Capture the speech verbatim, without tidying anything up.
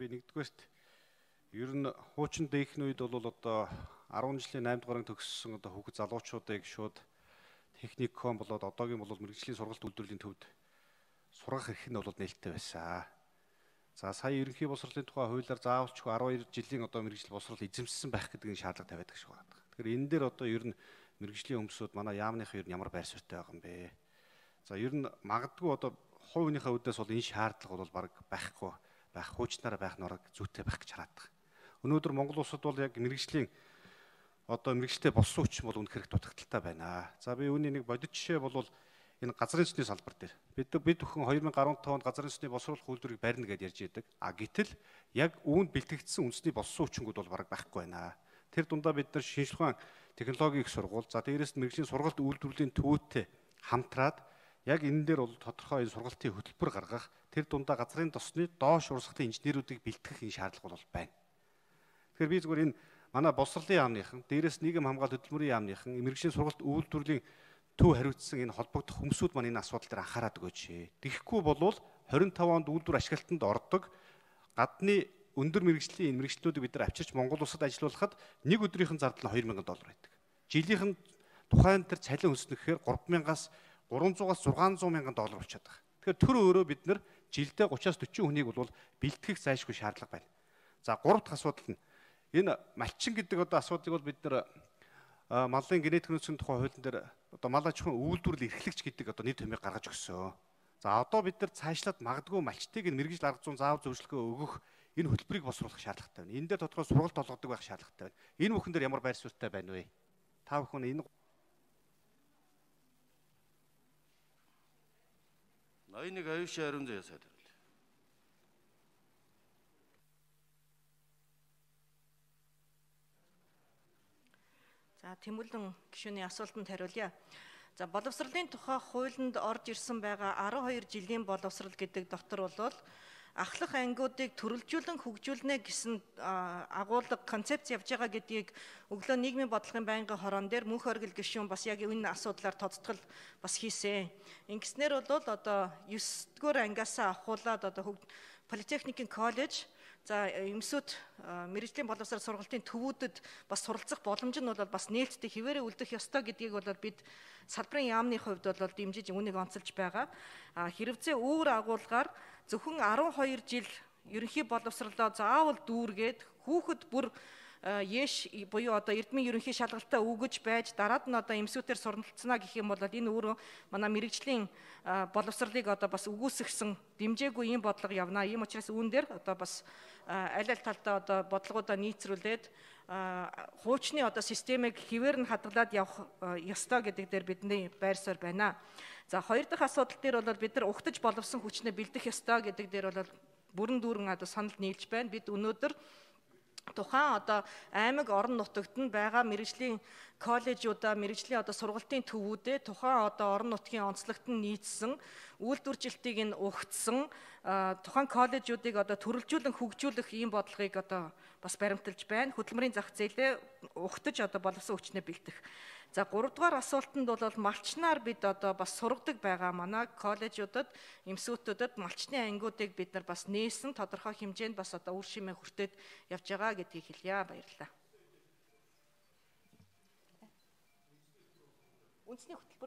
би нэгдүгээрт ер нь хуучин дэйхний үед бол одоо арван жилийн наймд гараг төгссөн одоо хүүхэд залуучуудыг шууд техникон болоод одоогийн бол мэрэгжлийн сургалт үйлдвэрлэлийн төвд сургах эрх нь бол нээлттэй байсан. За сая ерөнхий боловсролын тухай хуулиар заавалчгүй арван хоёр жилийн одоо мэрэгжил боловсрол эзэмшсэн байх гэдэг нь шаардлага тавиад гэж байна. Тэгэхээр энэ дээр одоо ер нь мэрэгжлийн өмсөд манай яамныхаа ер нь ямар байр суурьтай байгаа юм бэ? За ер нь магадгүй одоо хувь хүнийхээ үднээс бол энэ шаардлага бол баг байхгүй байх, хуучнаараа байх нураг зүйтэй байх гэж хараад байгаа. Өнөөдөр Монгол улсад бол яг мэрэгжлийн одоо мэрэгчлээ болсон хүчин бол үнэхээр дутагдaltaй байна. За би үүний нэг бодит жишээ бол энэ газрын сүнсний салбар дээр бид бид бүхэн две тысячи десять онд газрын сүнсний боловсруулах үйлдвэрийг барьна гэж ярьж байдаг. А гэтэл яг үүнд бэлтгэгдсэн үндэсний болсон хүчингүүд бол бараг байхгүй байна. Тэр дундаа бид нар шинжлэх ухаан технологийн их сургууль, за дээрээс нь мэрэгжлийн сургалт үйлдвэрлэлийн төвөдтэй хамтраад яг энэ дээр бол тодорхой энэ сургалтын хөтөлбөр гаргах, тэр дундаа газрын тосны доош урсгалын инженеруудыг бэлтгэх энэ шаардлага бол байна. Тэгэхээр би зүгээр энэ манай боловсролын яамныхан, дээрээс нийгэм хамгаалалт хөтөлмөрийн яамныхан, мэрэгжлийн сургалт үйлдвэрлэлийн төв хариуцсан энэ холбогдох хүмүүсүүд маань энэ асуудал дээр анхаарат өгөөч. Тэгэхгүй болвол двадцать пять онд үйлдвэр ашиглалтанд ордог гадны өндөр мэрэгжлийн энэ мэрэгчлүүдийг бид нар авчирч Монгол улсад ажиллуулахад нэг өдрийнхэн зардал нь two thousand доллар байдаг. Жилийнхэн тухайн тэр цалин өснөхээр three thousand-аас three hundred-аас six hundred thousand доллар болчиход байгаа. Тэгэхээр тэр өөрөө бид нар жилдээ thirty-аас forty хүнийг бол бэлтгэх зайлшгүй шаардлага байна. За гурав дахь асуудал нь энэ малчин гэдэг одоо асуудлыг бол бид нар малын генетик нөөцийн тухай хуулийн дээр одоо мал аж ахуйн үйлдвэрлэл эрхлэгч гэдэг одоо нэр томьёог гаргаж өгсөн. За одоо бид нар цаашлаад магадгүй малчтыг энэ мэрэгжил арга зүйн заав зөвшөлгөө өгөх энэ хөтөлбөрийг босруулах шаардлагатай байна. Энэ дээр тодорхой сургалт олгодог байх шаардлагатай байна. Энэ бүхэн дээр ямар байр суурьтай байна вэ? Та бүхэн энэ ninety-one аюушийн ариун заяа сайд хариулъя. За Тэмүүлэн гишүүний асуултанд хариулъя. За боловсролын тухай хуулинд орж ирсэн байгаа twelve жилийн боловсрол гэдэг дотор бол ахлах ангиудыг төрөлжүүлэн хөгжүүлнэ гэсэн агуулга концепц явж байгаа гэдгийг өглөө нийгмийн бодлогын байнгын хорон дээр мөнх оргил гишүүн бас яг энэ асуудлаар тодтгол бас хийсэн. Ингэснээр бол одоо nine дугаар ангиасаа ахуулаад одоо политехникийн коллеж, за эмсүүд мэрэгжлийн боловсрол сургалтын төвүүдэд бас суралцах боломж нь бол бас нээлттэй хിവэрэ үлдэх ёстой гэдгийг бол бид салбарын яамны хувьд бол дэмжиж үүнийг онцолж байгаа. Хэрвээ өөр агуулгаар зөвхөн twelve жил ерөнхий боловсролоо заавал дүүргээд хүүхэд бүр Яш буюу одоо эрдмийн ерөнхий шалгалтаа өгөж байж дараад нь одоо эмсүүтээр суралцсанаа гэх юм бол энэ өөрөө манай мэрэгжлийн боловсролыг одоо бас үгүйсгсэн дэмжээгүй ийм бодлого явна. Ийм учраас үүн дээр одоо бас аль аль талдаа одоо бодлогоудаа нийцрүүлээд хуучны одоо системийг хിവэр нь хадгалаад явах ёстой гэдэг дээр бидний байр суурь байна. За хоёр дахь асуудал дээр бол бид нар угтаж боловсон хүчнээ бэлдэх ёстой гэдэг дээр бол бүрэн дүүрэн одоо санал нийлж байна. Бид өнөөдөр тухайн одоо аймаг орон нутагт нь байгаа мэрэгжлийн коллежуудаа мэрэгжлийн одоо сургалтын төвүүдэд тухайн одоо орон нутгийн онцлогт нь нийцсэн үйлдвэржилтийг нь угтсан тухайн коллежуудыг одоо төрөлжүүлэн хөгжүүлэх ийм бодлогыг одоо бас баримталж байна. Хөдөлмөрийн зах зээлээ угтаж одоо боловсон хүчнээ бэлдэх. За гурав дугаар асуултанд бол малчнаар бид одоо бас сургадаг байгаа манай коллежуудад, эмсүүтүүдэд малчны ангиудыг бид нар бас нээсэн тодорхой хэмжээнд бас одоо үр шимээ хүртээд явж байгаа гэдгийг хэлье. Баярлалаа. Үндэсний хөтөлбөр